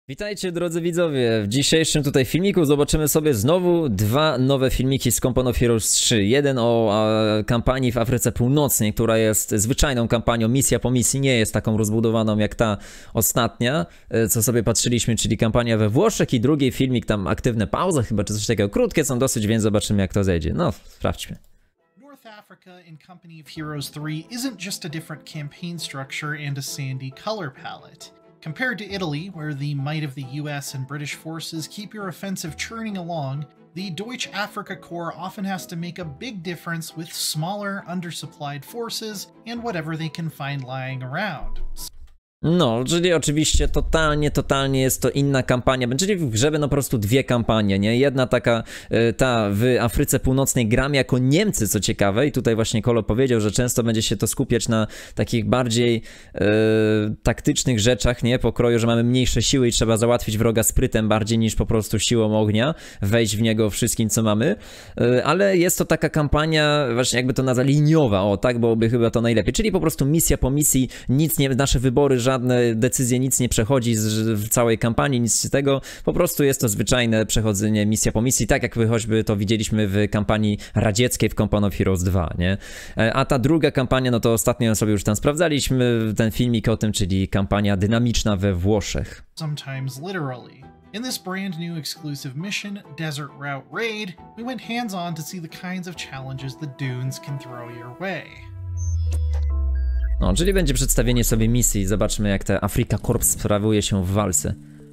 Witajcie drodzy widzowie, w dzisiejszym tutaj filmiku zobaczymy sobie znowu dwa nowe filmiki z Company of Heroes 3. Jeden o kampanii w Afryce Północnej, która jest zwyczajną kampanią, misja po misji, nie jest taką rozbudowaną jak ta ostatnia, co sobie patrzyliśmy, czyli kampania we Włoszech, i drugi filmik, tam aktywne pauzy chyba, czy coś takiego, krótkie są dosyć, więc zobaczymy jak to zejdzie. No, sprawdźmy. North Africa in Company of Heroes 3 isn't just a different campaign structure and a sandy color palette. Compared to Italy, where the might of the US and British forces keep your offensive churning along, the Deutsche Afrika Korps often has to make a big difference with smaller, undersupplied forces and whatever they can find lying around. No, czyli oczywiście totalnie jest to inna kampania. Czyli w grze będą po prostu dwie kampanie, nie? Jedna taka, ta w Afryce Północnej gram jako Niemcy, co ciekawe, i tutaj właśnie Kolo powiedział, że często będzie się to skupiać na takich bardziej taktycznych rzeczach, nie? Pokroju, że mamy mniejsze siły i trzeba załatwić wroga sprytem bardziej niż po prostu siłą ognia, wejść w niego wszystkim, co mamy, ale jest to taka kampania właśnie jakby to nazwa liniowa, o tak byłoby chyba to najlepiej, czyli po prostu misja po misji, nic nie, nasze wybory, żadne decyzje, nic nie przechodzi w całej kampanii, nic z tego, po prostu jest to zwyczajne przechodzenie misja po misji, tak jak choćby to widzieliśmy w kampanii radzieckiej w Company of Heroes 2, nie? A ta druga kampania, no to ostatnio sobie już tam sprawdzaliśmy ten filmik o tym, czyli kampania dynamiczna we Włoszech. Sometimes literally. In this brand new exclusive mission, Desert Route Raid, we went hands-on to see the kinds of challenges the dunes can throw your way. No, czyli będzie przedstawienie sobie misji. Zobaczmy, jak ta Afrika Korps sprawuje się w walce.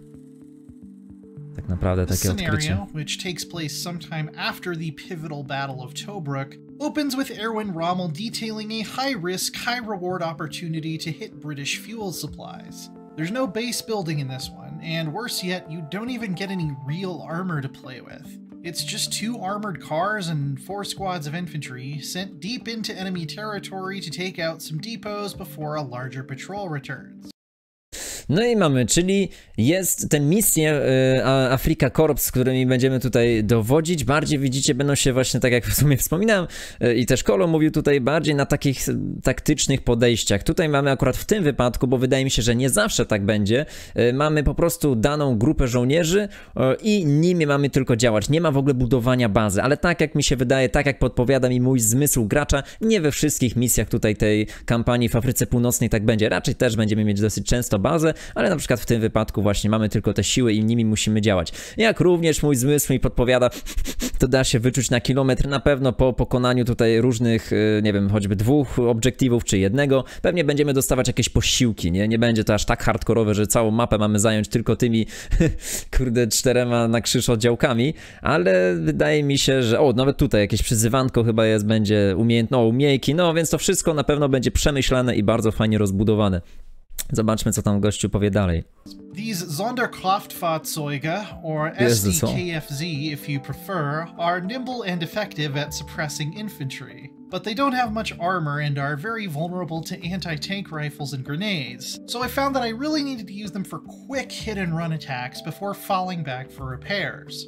Tak naprawdę takie odkrycie. Scenario, which takes place sometime after the pivotal Battle of Tobruk, opens with Erwin Rommel detailing a high-risk, high-reward opportunity to hit British fuel supplies. There's no base building in this one, and worse yet, you don't even get any real armor to play with. It's just 2 armored cars and 4 squads of infantry sent deep into enemy territory to take out some depots before a larger patrol returns. No i mamy, czyli jest te misje Afrika Korps, z którymi będziemy tutaj dowodzić, bardziej widzicie, będą się właśnie, tak jak w sumie wspominałem i też Kolo mówił tutaj, bardziej na takich taktycznych podejściach. Tutaj mamy akurat w tym wypadku, bo wydaje mi się, że nie zawsze tak będzie, mamy po prostu daną grupę żołnierzy i nimi mamy tylko działać. Nie ma w ogóle budowania bazy, ale tak jak mi się wydaje, tak jak podpowiada mi mój zmysł gracza, nie we wszystkich misjach tutaj tej kampanii w Afryce Północnej tak będzie. Raczej też będziemy mieć dosyć często bazę, ale na przykład w tym wypadku właśnie mamy tylko te siły i nimi musimy działać. Jak również mój zmysł mi podpowiada, to da się wyczuć na kilometr, na pewno po pokonaniu tutaj różnych, nie wiem, choćby 2 obiektywów czy jednego, pewnie będziemy dostawać jakieś posiłki, nie? Nie będzie to aż tak hardkorowe, że całą mapę mamy zająć tylko tymi, kurde, 4 na krzyż oddziałkami, ale wydaje mi się, że, o, nawet tutaj jakieś przyzywanko chyba jest, będzie umiejki, no więc to wszystko na pewno będzie przemyślane i bardzo fajnie rozbudowane. Zobaczmy, co tam gościu powie dalej. These Sonderkraftfahrzeuge, or SDKFZ if you prefer, are nimble and effective at suppressing infantry, but they don't have much armor and are very vulnerable to anti-tank rifles and grenades, so I found that I really needed to use them for quick hit-and-run attacks before falling back for repairs.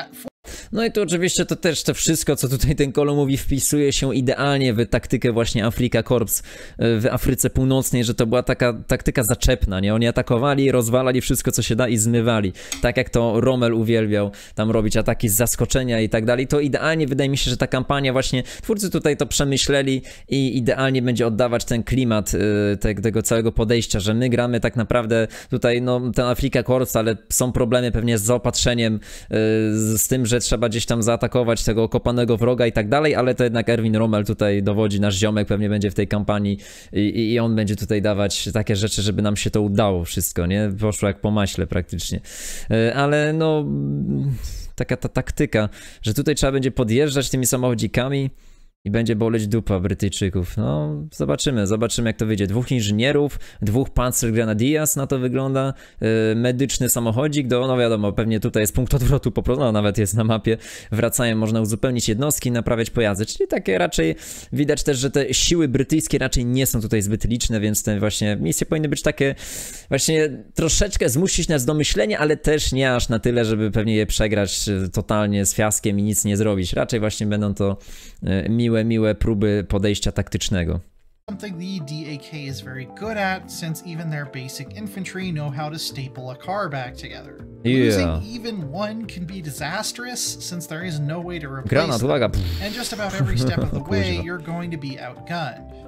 No i tu oczywiście to też to wszystko, co tutaj ten Kolo mówi, wpisuje się idealnie w taktykę właśnie Afrika Korps w Afryce Północnej, że to była taka taktyka zaczepna, nie? Oni atakowali, rozwalali wszystko, co się da i zmywali. Tak jak to Rommel uwielbiał tam robić ataki z zaskoczenia i tak dalej. To idealnie wydaje mi się, że ta kampania właśnie, twórcy tutaj to przemyśleli i idealnie będzie oddawać ten klimat tego całego podejścia, że my gramy tak naprawdę tutaj, no, ten Afrika Korps, ale są problemy pewnie z zaopatrzeniem, z tym, że trzeba gdzieś tam zaatakować tego okopanego wroga i tak dalej, ale to jednak Erwin Rommel tutaj dowodzi, nasz ziomek pewnie będzie w tej kampanii i on będzie tutaj dawać takie rzeczy, żeby nam się to udało wszystko, nie? Poszło jak po maśle praktycznie. Ale no, taka ta taktyka, że tutaj trzeba będzie podjeżdżać tymi samochodzikami i będzie boleć dupa Brytyjczyków. No, zobaczymy jak to wyjdzie. 2 inżynierów, 2 Panzergrenadiers, na to wygląda. Medyczny samochodzik, no wiadomo, pewnie tutaj jest punkt odwrotu, po prostu, no, nawet jest na mapie. Wracają, można uzupełnić jednostki, naprawiać pojazdy, czyli takie raczej, widać też, że te siły brytyjskie raczej nie są tutaj zbyt liczne, więc te właśnie misje powinny być takie, właśnie troszeczkę zmusić nas do myślenia, ale też nie aż na tyle, żeby pewnie je przegrać totalnie z fiaskiem i nic nie zrobić. Raczej właśnie będą to miłe próby podejścia taktycznego. something the DAK is very good at, since even their basic infantry know how to staple a car back together. Losing even one can be disastrous, since there is no way to replace them, and just about every step of the way you're going to be outgunned.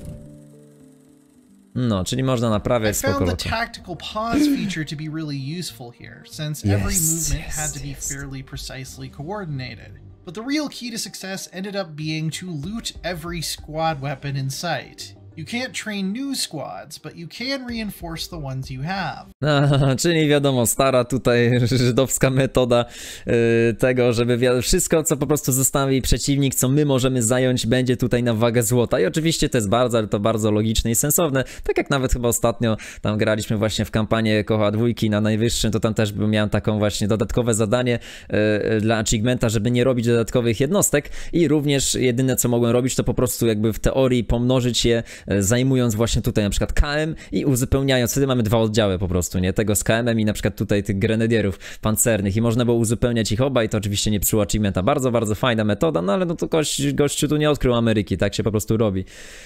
No, czyli można naprawiać spoko. I found the tactical pause feature to be really useful here, since every movement had to be fairly precisely coordinated. But the real key to success ended up being to loot every squad weapon in sight. You can't train new squads, but you can reinforce the ones you have. Czyli wiadomo, stara tutaj żydowska metoda tego, żeby wszystko, co po prostu zostawi przeciwnik, co my możemy zająć, będzie tutaj na wagę złota. I oczywiście to jest bardzo, ale to bardzo logiczne i sensowne. Tak jak nawet chyba ostatnio tam graliśmy właśnie w kampanię Kocha Dwójki na najwyższym, to tam też miałem taką właśnie dodatkowe zadanie dla achievementa, żeby nie robić dodatkowych jednostek i również jedyne, co mogłem robić, to po prostu jakby w teorii pomnożyć je, zajmując właśnie tutaj na przykład KM i uzupełniając, wtedy mamy dwa oddziały po prostu, nie? Tego z KM-em i na przykład tutaj tych grenadierów pancernych i można było uzupełniać ich obaj, to oczywiście nie psuło achievementa. Bardzo, bardzo fajna metoda, no ale no to gościu tu nie odkrył Ameryki, tak się po prostu robi.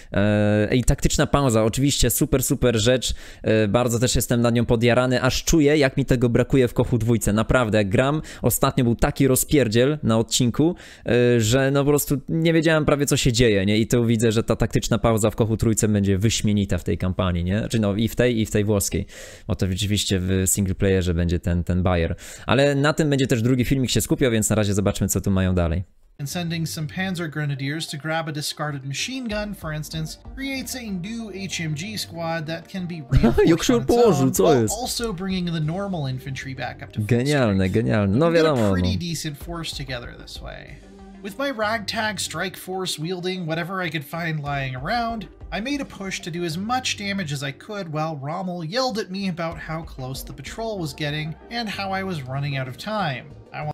I taktyczna pauza, oczywiście super, super rzecz, bardzo też jestem nad nią podjarany, aż czuję, jak mi tego brakuje w Kochu Dwójce, naprawdę, jak gram, ostatnio był taki rozpierdziel na odcinku, że no po prostu nie wiedziałem prawie, co się dzieje, nie? I tu widzę, że ta taktyczna pauza w Kochu Trójce będzie wyśmienita w tej kampanii, nie? Znaczy no i w tej włoskiej, bo to rzeczywiście w singleplayerze będzie ten Bayer. Ale na tym będzie też drugi filmik się skupiał, więc na razie zobaczmy, co tu mają dalej. And sending some Panzer Grenadiers to grab a discarded machine gun, for instance, creates a new HMG squad that can be reinforced on its own, while also bringing the normal infantry back up to full Genialne, genialne. No wiadomo. We get a pretty decent force together this way. With my ragtag strike force wielding whatever I could find lying around, I made a push to do as much damage as I could while Rommel yelled at me about how close the patrol was getting and how I was running out of time.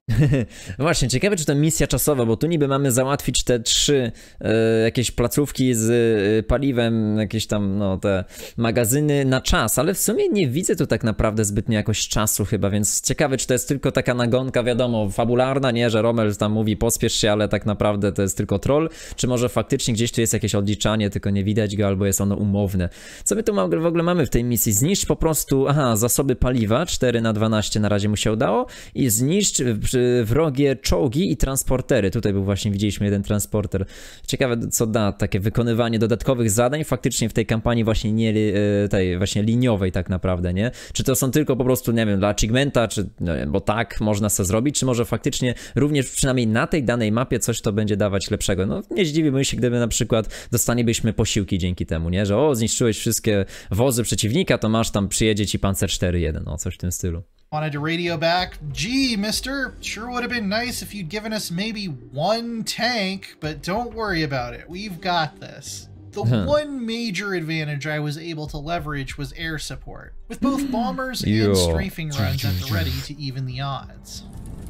Właśnie, ciekawe czy to misja czasowa, bo tu niby mamy załatwić te 3 jakieś placówki z paliwem, jakieś tam no te magazyny na czas, ale w sumie nie widzę tu tak naprawdę zbytnio jakoś czasu chyba, więc ciekawe czy to jest tylko taka nagonka, wiadomo, fabularna, nie, że Rommel tam mówi pospiesz się, ale tak naprawdę to jest tylko troll, czy może faktycznie gdzieś tu jest jakieś odliczanie, tylko nie widać go, albo jest ono umowne. Co my tu w ogóle mamy w tej misji? Zniszcz po prostu, zasoby paliwa, 4×12 na razie mu się udało i zniszcz wrogie czołgi i transportery. Tutaj był właśnie, widzieliśmy jeden transporter. Ciekawe co da takie wykonywanie dodatkowych zadań faktycznie w tej kampanii właśnie nie tej właśnie liniowej tak naprawdę, nie? Czy to są tylko po prostu, nie wiem, dla achievementa, czy no, bo tak można sobie zrobić, czy może faktycznie również przynajmniej na tej danej mapie coś to będzie dawać lepszego. No nie zdziwiłbym się, gdyby na przykład dostanielibyśmy posiłki dzięki temu, nie? Że zniszczyłeś wszystkie wozy przeciwnika, to masz tam, przyjedzie ci Panzer 4-1, no coś w tym stylu. Wanted to radio back, gee, mister, sure would have been nice if you'd given us maybe one tank, but don't worry about it, we've got this. The one major advantage I was able to leverage was air support, with both bombers and strafing runs at the ready to even the odds.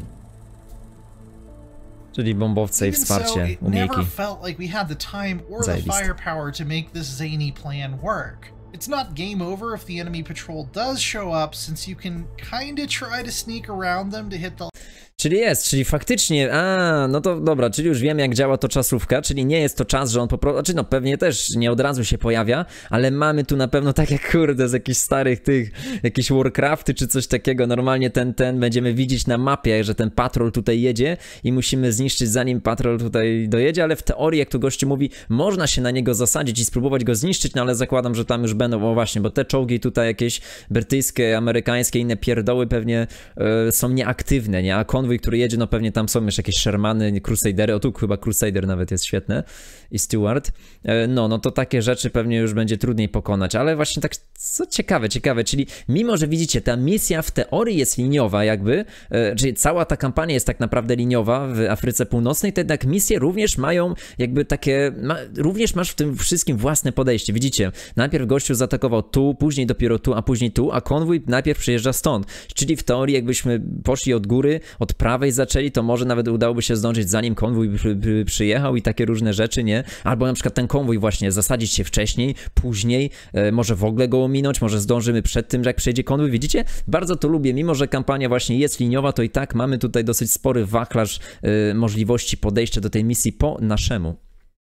Czyli bombowce i wsparcie, umiejki. It never felt like we had the time or the firepower to make this zany plan work. It's not game over if the enemy patrol does show up, since you can kinda try to sneak around them to hit the... Czyli faktycznie, no to dobra, czyli już wiemy jak działa to czasówka, czyli nie jest to czas, że on po prostu, znaczy no pewnie też nie od razu się pojawia, ale mamy tu na pewno tak jak kurde z jakichś starych tych, jakieś Warcrafty czy coś takiego, normalnie ten będziemy widzieć na mapie, że ten patrol tutaj jedzie i musimy zniszczyć zanim patrol tutaj dojedzie, ale w teorii jak tu gościu mówi, można się na niego zasadzić i spróbować go zniszczyć, no ale zakładam, że tam już będą, właśnie, bo te czołgi tutaj jakieś brytyjskie, amerykańskie, inne pierdoły pewnie są nieaktywne, nie, a konwój, który jedzie, no pewnie tam są jeszcze jakieś Shermany, Crusadery, o tu chyba Crusader nawet jest świetne i Stewart, no to takie rzeczy pewnie już będzie trudniej pokonać, ale właśnie tak, co ciekawe, czyli mimo, że widzicie, ta misja w teorii jest liniowa jakby, czyli cała ta kampania jest tak naprawdę liniowa w Afryce Północnej, to jednak misje również mają jakby takie, również masz w tym wszystkim własne podejście, widzicie, najpierw gościu zaatakował tu, później dopiero tu, a później tu, a konwój najpierw przyjeżdża stąd, czyli w teorii jakbyśmy poszli od góry, od prawej zaczęli, to może nawet udałoby się zdążyć zanim konwój przyjechał i takie różne rzeczy, nie? Albo na przykład ten konwój właśnie zasadzić się wcześniej, później, może w ogóle go ominąć, może zdążymy przed tym, jak przejdzie konwój, widzicie? Bardzo to lubię, mimo że kampania właśnie jest liniowa, to i tak mamy tutaj dosyć spory wachlarz możliwości podejścia do tej misji po naszemu.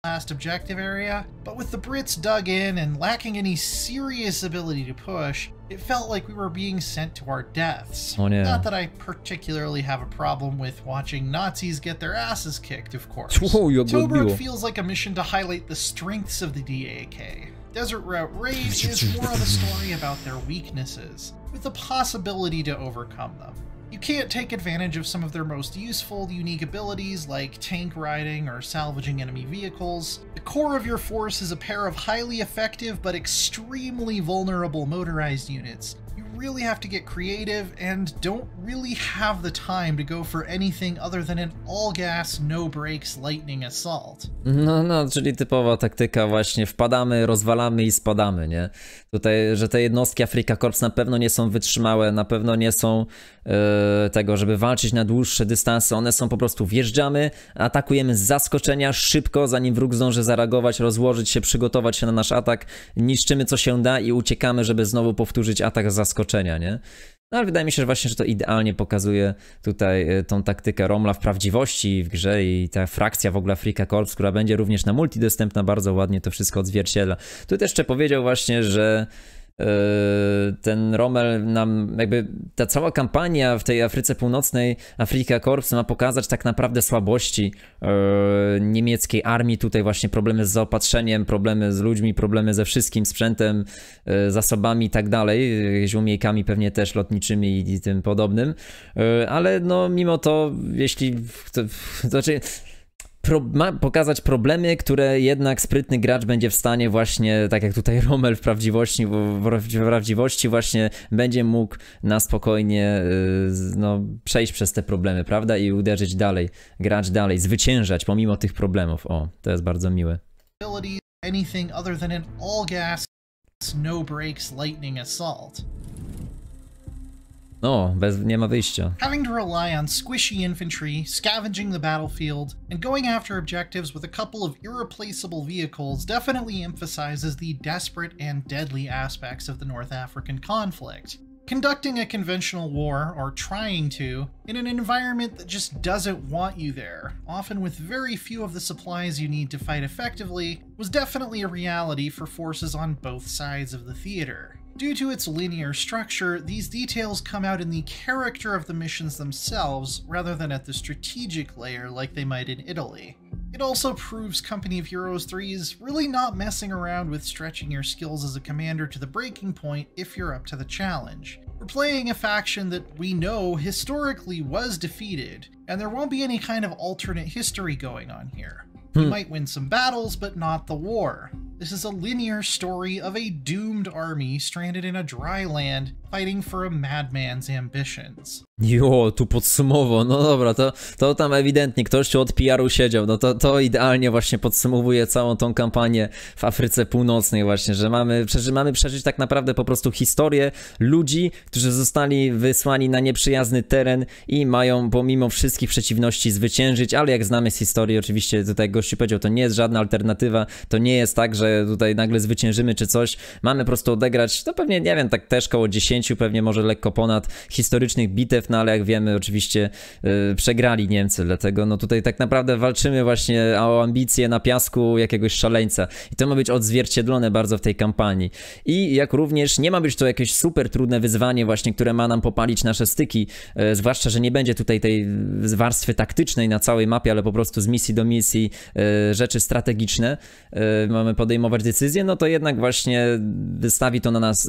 last objective area, but with the Brits dug in and lacking any serious ability to push, it felt like we were being sent to our deaths. Oh, yeah. Not that I particularly have a problem with watching Nazis get their asses kicked, of course. Tobruk feels like a mission to highlight the strengths of the DAK. Desert Route Raid is more of a story about their weaknesses, with the possibility to overcome them. You can't take advantage of some of their most useful, unique abilities like tank riding or salvaging enemy vehicles. The core of your force is a pair of highly effective but extremely vulnerable motorized units. You really have to get creative and don't really have the time to go for anything other than an all-gas, no-brakes lightning assault. No, czyli typowa taktyka właśnie wpadamy, rozwalamy i spadamy, nie? Tutaj, że te jednostki Afrika Korps na pewno nie są wytrzymałe, na pewno nie są tego, żeby walczyć na dłuższe dystanse, one są po prostu wjeżdżamy, atakujemy z zaskoczenia szybko, zanim wróg zdąży zareagować, rozłożyć się, przygotować się na nasz atak, niszczymy co się da i uciekamy, żeby znowu powtórzyć atak z zaskoczenia, nie? No ale wydaje mi się, że właśnie, że to idealnie pokazuje tutaj tą taktykę Romla w prawdziwości w grze i ta frakcja w ogóle Afrika Korps, która będzie również na multi dostępna, bardzo ładnie to wszystko odzwierciedla. Tu też jeszcze powiedział właśnie, że ten Rommel nam, jakby ta cała kampania w tej Afryce Północnej, Afrika Korps ma pokazać tak naprawdę słabości niemieckiej armii, tutaj właśnie problemy z zaopatrzeniem, problemy z ludźmi, problemy ze wszystkim sprzętem, zasobami i tak dalej, jakimiś umiejkami pewnie też lotniczymi i tym podobnym, ale no mimo to, jeśli to znaczy ma pokazać problemy, które jednak sprytny gracz będzie w stanie właśnie, tak jak tutaj Rommel w prawdziwości właśnie będzie mógł na spokojnie no, przejść przez te problemy, prawda? I uderzyć dalej, grać dalej, zwyciężać pomimo tych problemów. O, to jest bardzo miłe. Anything other than an all-gas, no-brakes lightning assault. No, nie ma wyjścia. Having to rely on squishy infantry, scavenging the battlefield, and going after objectives with a couple of irreplaceable vehicles definitely emphasizes the desperate and deadly aspects of the North African conflict. Conducting a conventional war, or trying to, in an environment that just doesn't want you there, often with very few of the supplies you need to fight effectively, was definitely a reality for forces on both sides of the theater. Due to its linear structure, these details come out in the character of the missions themselves, rather than at the strategic layer like they might in Italy. It also proves Company of Heroes 3 is really not messing around with stretching your skills as a commander to the breaking point if you're up to the challenge. We're playing a faction that we know historically was defeated, and there won't be any kind of alternate history going on here. You might win some battles, but not the war. This is a linear story of a doomed army stranded in a dry land, fighting for a madman's ambitions. Jo, tu podsumował, no dobra, to tam ewidentnie ktoś tu od PR-u siedział, no to idealnie właśnie podsumowuje całą tą kampanię w Afryce Północnej właśnie, że mamy przeżyć tak naprawdę po prostu historię ludzi, którzy zostali wysłani na nieprzyjazny teren i mają pomimo wszystkich przeciwności zwyciężyć, ale jak znamy z historii, oczywiście tutaj gościu powiedział, to nie jest żadna alternatywa, to nie jest tak, że tutaj nagle zwyciężymy czy coś, mamy po prostu odegrać, to pewnie, nie wiem, tak też koło 10, pewnie może lekko ponad historycznych bitew, no ale jak wiemy oczywiście przegrali Niemcy, dlatego no tutaj tak naprawdę walczymy właśnie o ambicje na piasku jakiegoś szaleńca i to ma być odzwierciedlone bardzo w tej kampanii i jak również nie ma być to jakieś super trudne wyzwanie właśnie, które ma nam popalić nasze styki, zwłaszcza, że nie będzie tutaj tej warstwy taktycznej na całej mapie, ale po prostu z misji do misji rzeczy strategiczne mamy podejmować decyzje, no to jednak właśnie wystawi to na nas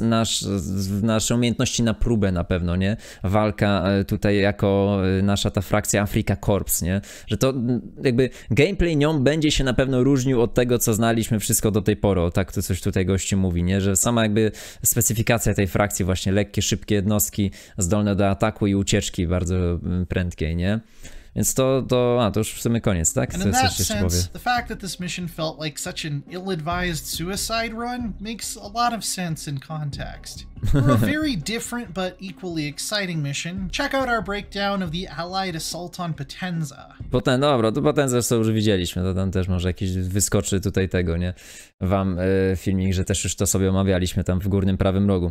nasze umiejętności na próbę na pewno, nie? Walka tutaj jako nasza ta frakcja Afrika Korps, nie? Że to jakby gameplay nią będzie się na pewno różnił od tego, co znaliśmy wszystko do tej pory, o, tak to coś tutaj gości mówi, nie? Że sama jakby specyfikacja tej frakcji właśnie lekkie, szybkie jednostki zdolne do ataku i ucieczki bardzo prędkiej, nie? Więc to już w sumie koniec, tak? And in that sense, the fact that this mission felt like such an ill-advised suicide run makes a lot of sense in context. For a very different but equally exciting mission, check out our breakdown of the Allied assault on Potenza. Dobra, to Potenzę co już widzieliśmy, to tam też może jakiś wyskoczy tutaj tego, nie? Wam filmik, że też już to sobie omawialiśmy tam w górnym prawym rogu.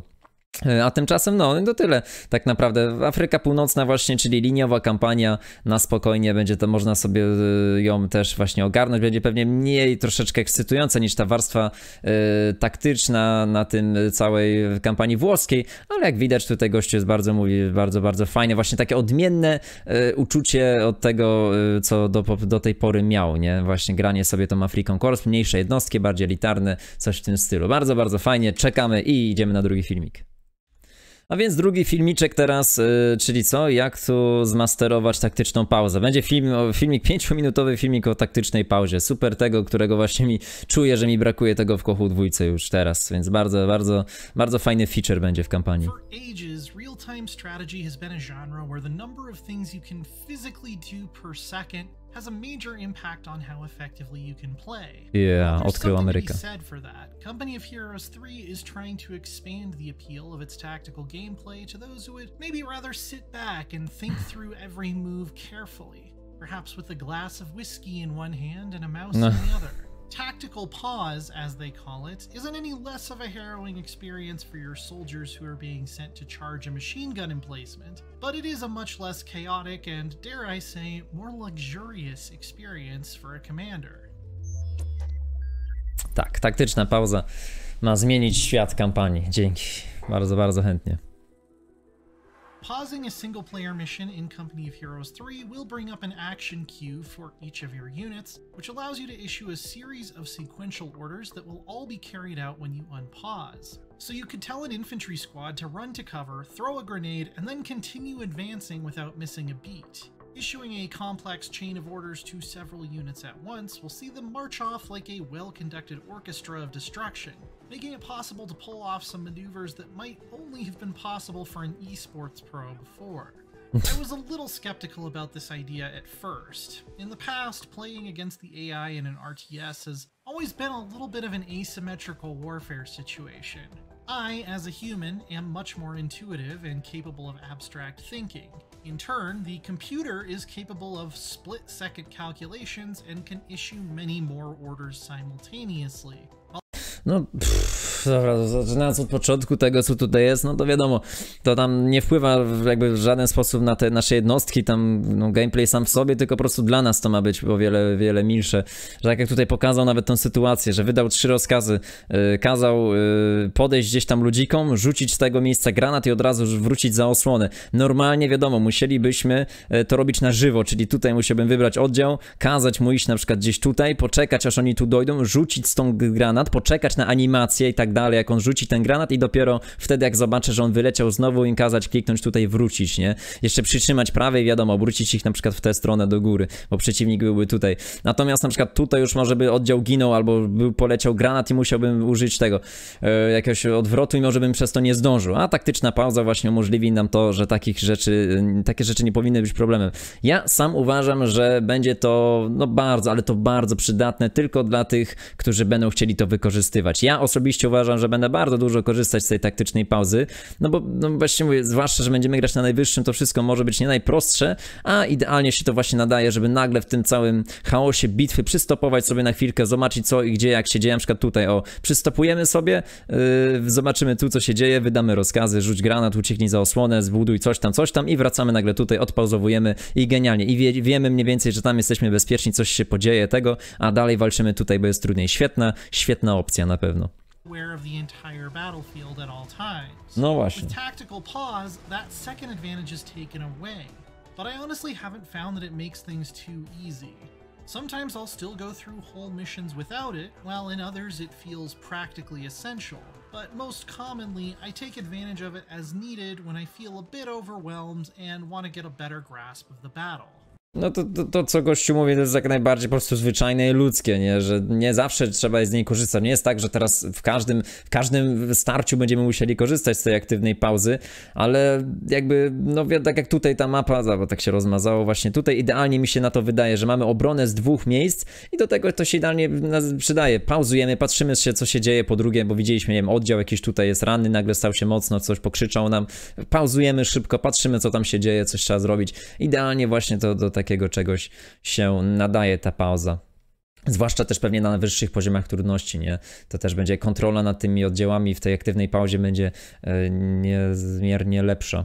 A tymczasem, no to tyle tak naprawdę. Afryka Północna właśnie, czyli liniowa kampania na spokojnie, będzie to można sobie ją też właśnie ogarnąć, będzie pewnie mniej troszeczkę ekscytująca niż ta warstwa taktyczna na tym całej kampanii włoskiej, ale jak widać tutaj gościu jest bardzo fajnie, właśnie takie odmienne uczucie od tego, co do tej pory miał, nie? Właśnie granie sobie tą Afriką Corps, mniejsze jednostki, bardziej elitarne, coś w tym stylu. Bardzo fajnie, czekamy i idziemy na drugi filmik. A więc drugi filmiczek teraz, czyli co? Jak tu zmasterować taktyczną pauzę. Będzie filmik 5-minutowy filmik o taktycznej pauzie. Super tego, którego właśnie czuję, że mi brakuje tego w Kochu 2 już teraz, więc bardzo fajny feature będzie w kampanii. For ages, real-time strategy has been a genre where the number of things you can physically do per second has a major impact on how effectively you can play. Yeah, There's odkrył something to Amerykę. be said for that. Company of Heroes 3 is trying to expand the appeal of its tactical gameplay to those who would maybe rather sit back and think through every move carefully, perhaps with a glass of whiskey in one hand and a mouse in the other. Tactical pause, as they call it, isn't any less of a harrowing experience for your soldiers who are being sent to charge a machine gun emplacement, but it is a much less chaotic and, dare I say, more luxurious experience for a commander. Tak, taktyczna pauza ma zmienić świat kampanii. Dzięki. Bardzo chętnie. Pausing a single-player mission in Company of Heroes 3 will bring up an action queue for each of your units, which allows you to issue a series of sequential orders that will all be carried out when you unpause. So you could tell an infantry squad to run to cover, throw a grenade, and then continue advancing without missing a beat. Issuing a complex chain of orders to several units at once will see them march off like a well-conducted orchestra of destruction, making it possible to pull off some maneuvers that might only have been possible for an esports pro before. I was a little skeptical about this idea at first. In the past, playing against the AI in an RTS has always been a little bit of an asymmetrical warfare situation. I, as a human, am much more intuitive and capable of abstract thinking. In turn, the computer is capable of split-second calculations and can issue many more orders simultaneously. No, dobra, zaczynając od początku tego, co tutaj jest, no to wiadomo, to tam nie wpływa jakby w żaden sposób na te nasze jednostki, tam no, gameplay sam w sobie, tylko po prostu dla nas to ma być o wiele milsze. Że tak jak tutaj pokazał nawet tą sytuację, że wydał 3 rozkazy, kazał podejść gdzieś tam ludzikom, rzucić z tego miejsca granat i od razu wrócić za osłonę. Normalnie wiadomo, musielibyśmy to robić na żywo, czyli tutaj musiałbym wybrać oddział, kazać mu iść na przykład gdzieś tutaj, poczekać aż oni tu dojdą, rzucić stąd granat, poczekać na animację i tak dalej, jak on rzuci ten granat i dopiero wtedy jak zobaczę, że on wyleciał znowu im kazać kliknąć tutaj wrócić, nie? Jeszcze przytrzymać prawej, wiadomo, obrócić ich na przykład w tę stronę do góry, bo przeciwnik byłby tutaj. Natomiast na przykład tutaj już może by oddział ginął albo poleciał granat i musiałbym użyć tego jakiegoś odwrotu i może bym przez to nie zdążył. A taktyczna pauza właśnie umożliwi nam to, że takie rzeczy nie powinny być problemem. Ja sam uważam, że będzie to no bardzo, ale to bardzo przydatne tylko dla tych, którzy będą chcieli to wykorzystywać. Ja osobiście uważam, że będę bardzo dużo korzystać z tej taktycznej pauzy, no bo no właśnie mówię, zwłaszcza, że będziemy grać na najwyższym, to wszystko może być nie najprostsze, a idealnie się to właśnie nadaje, żeby nagle w tym całym chaosie bitwy przystopować sobie na chwilkę, zobaczyć co i gdzie, jak się dzieje, na przykład tutaj, o, przystopujemy sobie, zobaczymy tu, co się dzieje, wydamy rozkazy, rzuć granat, ucieknij za osłonę, zbuduj coś tam i wracamy nagle tutaj, odpauzowujemy i genialnie. I wiemy mniej więcej, że tam jesteśmy bezpieczni, coś się podzieje tego, a dalej walczymy tutaj, bo jest trudniej. Świetna opcja na pewno. Of the entire battlefield at all times. No właśnie. With tactical pause, that second advantage is taken away. But I honestly haven't found that it makes things too easy. Sometimes I'll still go through whole missions without it, while in others it feels practically essential. But most commonly, I take advantage of it as needed when I feel a bit overwhelmed and want to get a better grasp of the battle. No to co gościu mówi, to jest jak najbardziej po prostu zwyczajne i ludzkie, nie? Że nie zawsze trzeba z niej korzystać. Nie jest tak, że teraz w każdym starciu będziemy musieli korzystać z tej aktywnej pauzy, ale jakby, no tak jak tutaj ta mapa, bo tak się rozmazało właśnie tutaj, idealnie mi się na to wydaje, że mamy obronę z 2 miejsc i do tego to się idealnie przydaje. Pauzujemy, patrzymy się, co się dzieje po drugie, bo widzieliśmy, nie wiem, oddział jakiś tutaj jest ranny, nagle stał się mocno, coś pokrzyczał nam. Pauzujemy szybko, patrzymy, co tam się dzieje, coś trzeba zrobić. Idealnie właśnie to do takiego czegoś się nadaje ta pauza. Zwłaszcza też pewnie na wyższych poziomach trudności, nie? To też będzie kontrola nad tymi oddziałami w tej aktywnej pauzie będzie niezmiernie lepsza.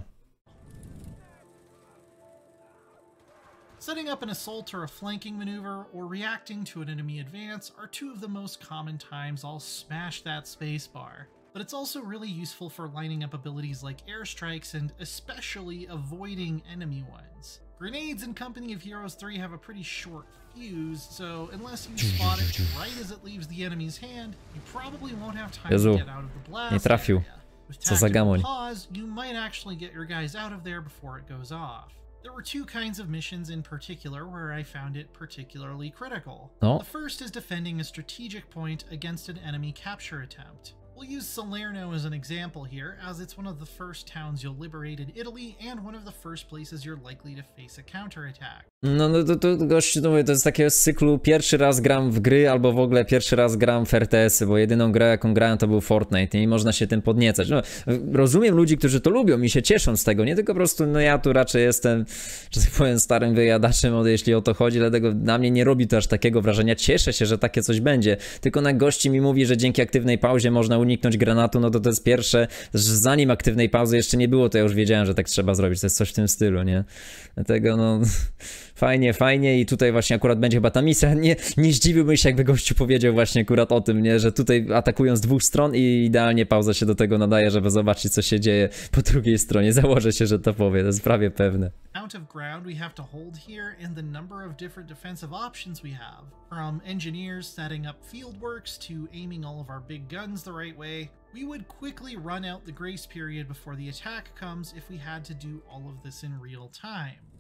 Setting up an assault or a flanking maneuver, or reacting to an enemy advance are two of the most common times I'll smash that spacebar. But it's also really useful for lining up abilities like airstrikes and especially avoiding enemy ones. Grenades in Company of Heroes 3 have a pretty short fuse, so unless you spot it right as it leaves the enemy's hand, you probably won't have time to get out of the blast nie trafił. area. With Co za tactical gamoń. pause, you might actually get your guys out of there before it goes off. There were two kinds of missions in particular where I found it particularly critical. No. The first is defending a strategic point against an enemy capture attempt. We'll use Salerno as an example here, as it's one of the first towns you'll liberate in Italy and one of the first places you're likely to face a counterattack. No to gość, no, to jest takiego z cyklu pierwszy raz gram w gry, albo w ogóle pierwszy raz gram w RTS-y, bo jedyną grę jaką grałem to był Fortnite i można się tym podniecać. No, rozumiem ludzi, którzy to lubią i się cieszą z tego, nie? Tylko po prostu, no ja tu raczej jestem, że tak powiem, starym wyjadaczem, jeśli o to chodzi, dlatego na mnie nie robi to aż takiego wrażenia. Cieszę się, że takie coś będzie, tylko na gości mi mówi, że dzięki aktywnej pauzie można uniknąć granatu, no to jest pierwsze, że zanim aktywnej pauzy jeszcze nie było, to ja już wiedziałem, że tak trzeba zrobić, to jest coś w tym stylu, nie? Dlatego no... Fajnie i tutaj właśnie akurat będzie chyba ta misja. Nie zdziwiłbym się, jakby gościu powiedział właśnie akurat o tym, nie? Że tutaj atakują z dwóch stron i idealnie pauza się do tego nadaje, żeby zobaczyć, co się dzieje po drugiej stronie. Założę się, że to powie, to jest prawie pewne. Amount of ground we have to hold here and the number of different defensive options we have, from engineers setting up field works to aiming all of our big guns the right way. We would quickly run out the grace period before the attack comes if we had to do all of this in real time.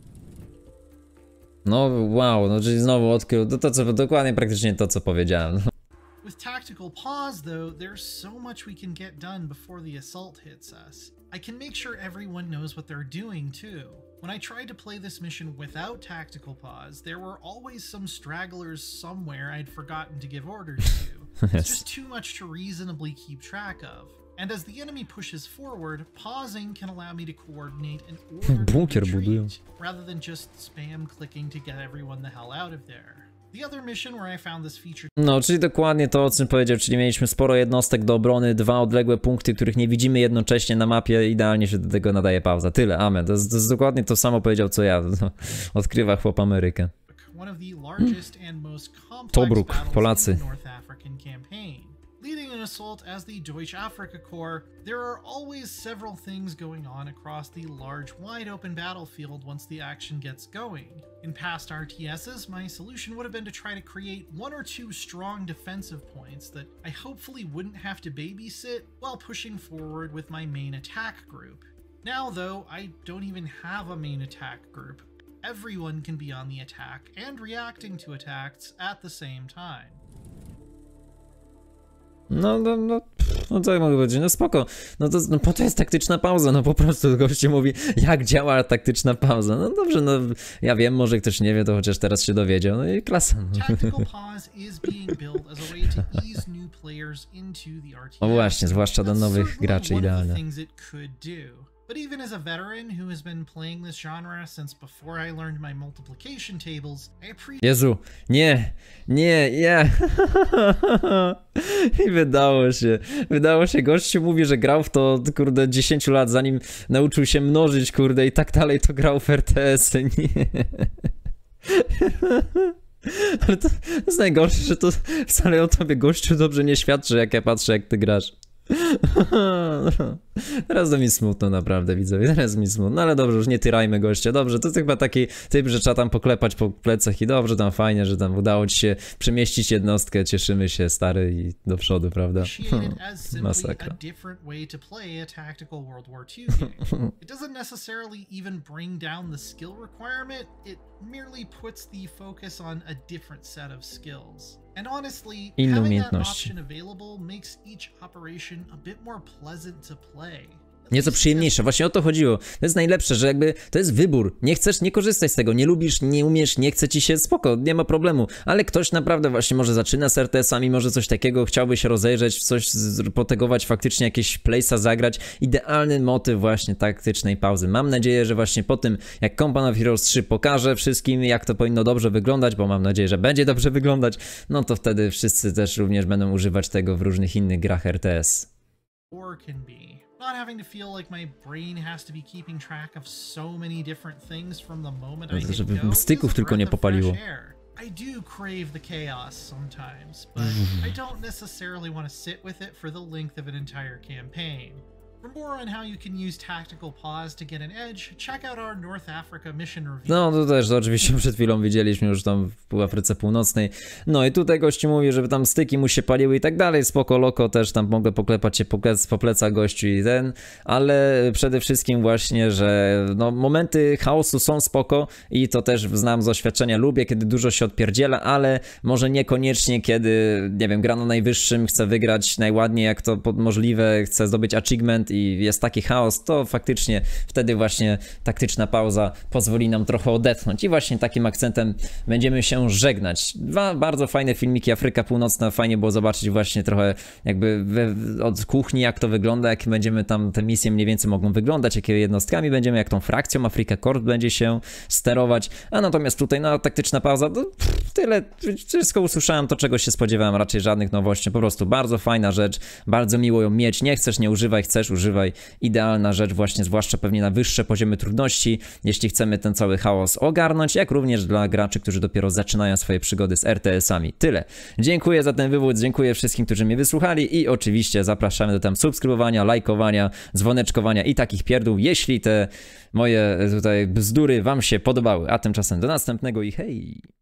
No wow, no czyli znowu odkrył dokładnie praktycznie to, co powiedziałem. With tactical pause though, there's so much we can get done before the assault hits us. I can make sure everyone knows what they're doing too. When I tried to play this mission without tactical pause, there were always some stragglers somewhere I'd forgotten to give orders to. It's just too much to reasonably keep track of. And as the enemy pushes forward, pausing can allow me to coordinate an ordered retreat, rather than just spam clicking to get everyone the hell out of there. The other mission where I found this feature... No, czyli dokładnie to, o czym powiedział, czyli mieliśmy sporo jednostek do obrony, dwa odległe punkty, których nie widzimy jednocześnie na mapie, idealnie się do tego nadaje pauza. Tyle, amen. To jest dokładnie to samo powiedział, co ja. Odkrywa chłop Amerykę. Tobruk, Polacy. Leading an assault as the Deutsche Afrika Korps, there are always several things going on across the large, wide-open battlefield once the action gets going. In past RTSs, my solution would have been to try to create one or two strong defensive points that I hopefully wouldn't have to babysit while pushing forward with my main attack group. Now, though, I don't even have a main attack group. Everyone can be on the attack and reacting to attacks at the same time. No co mogę powiedzieć, no spoko, no po to jest taktyczna pauza, no po prostu gościu mówi, jak działa taktyczna pauza, no dobrze, no ja wiem, może ktoś nie wie, to chociaż teraz się dowiedział, no i klasa. No właśnie, zwłaszcza do nowych graczy idealne. But even as a veteran who has been playing this genre since before I learned my multiplication tables, I appreciate... Jezu, nie, ja. I wydało się, gościu mówi, że grał w to, kurde, 10 lat, zanim nauczył się mnożyć, kurde, i tak dalej, to grał w RTS-y, nie. Ale to jest najgorsze, że to wcale o tobie, gościu, dobrze nie świadczy, jak ja patrzę, jak ty grasz. Teraz to mi smutno, naprawdę, widzowie, teraz mi smutno, no ale dobrze, już nie tyrajmy gościa, dobrze, to jest chyba taki typ, że trzeba tam poklepać po plecach i dobrze, tam fajnie, że tam udało ci się przemieścić jednostkę, cieszymy się, stary, i do przodu, prawda? Masakra. And honestly, inne having that umiejętności. option available makes each operation a bit more pleasant to play. Nieco przyjemniejsze, właśnie o to chodziło. To jest najlepsze, że jakby to jest wybór. Nie chcesz, nie korzystaj z tego, nie lubisz, nie umiesz, nie chce ci się, spoko, nie ma problemu. Ale ktoś naprawdę właśnie może zaczyna z RTS-ami, może coś takiego, chciałby się rozejrzeć, coś potegować, faktycznie jakieś place'a zagrać. Idealny motyw właśnie taktycznej pauzy. Mam nadzieję, że właśnie po tym, jak Company of Heroes 3 pokaże wszystkim, jak to powinno dobrze wyglądać, bo mam nadzieję, że będzie dobrze wyglądać, no to wtedy wszyscy też również będą używać tego w różnych innych grach RTS. Not having to feel like my brain has to be keeping track of so many different things from the moment I hit Żeby go styków tylko nie popaliło. I do crave the chaos sometimes, but I don't necessarily want to sit with it for the length of an entire campaign. For more on how you can use tactical pause to get an edge, check out our North Africa mission review. No to też oczywiście przed chwilą widzieliśmy już tam w Afryce Północnej. No i tutaj gościu mówi, żeby tam styki mu się paliły i tak dalej, spoko loko, też tam mogę poklepać się po plecach gościu i ale przede wszystkim właśnie, że no momenty chaosu są spoko i to też znam z doświadczenia, lubię, kiedy dużo się odpierdziela, ale może niekoniecznie, kiedy, nie wiem, gra na najwyższym, chce wygrać najładniej jak to możliwe, chce zdobyć achievement i jest taki chaos, to faktycznie wtedy właśnie taktyczna pauza pozwoli nam trochę odetchnąć i właśnie takim akcentem będziemy się żegnać. Dwa bardzo fajne filmiki, Afryka Północna, fajnie było zobaczyć właśnie trochę jakby od kuchni, jak to wygląda, jak będziemy tam, te misje mniej więcej mogą wyglądać, jakie jednostkami będziemy, jak tą frakcją Africa Corps będzie się sterować, a natomiast tutaj no taktyczna pauza, to tyle, wszystko usłyszałem, to czego się spodziewałem, raczej żadnych nowości, po prostu bardzo fajna rzecz, bardzo miło ją mieć, nie chcesz, nie używaj, chcesz, używaj, idealna rzecz właśnie, zwłaszcza pewnie na wyższe poziomy trudności, jeśli chcemy ten cały chaos ogarnąć, jak również dla graczy, którzy dopiero zaczynają swoje przygody z RTS-ami. Tyle. Dziękuję za ten wywód, dziękuję wszystkim, którzy mnie wysłuchali i oczywiście zapraszamy do tam subskrybowania, lajkowania, dzwoneczkowania i takich pierdół, jeśli te moje tutaj bzdury wam się podobały. A tymczasem do następnego i hej!